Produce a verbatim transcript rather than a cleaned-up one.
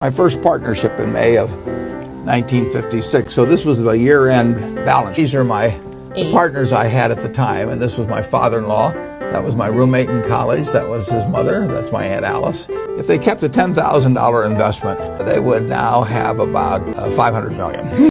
My first partnership in May of nineteen fifty-six. So this was the year-end balance. These are my the partners I had at the time, and this was my father-in-law. That was my roommate in college. That was his mother. That's my Aunt Alice. If they kept a ten thousand dollar investment, they would now have about uh, five hundred million dollars.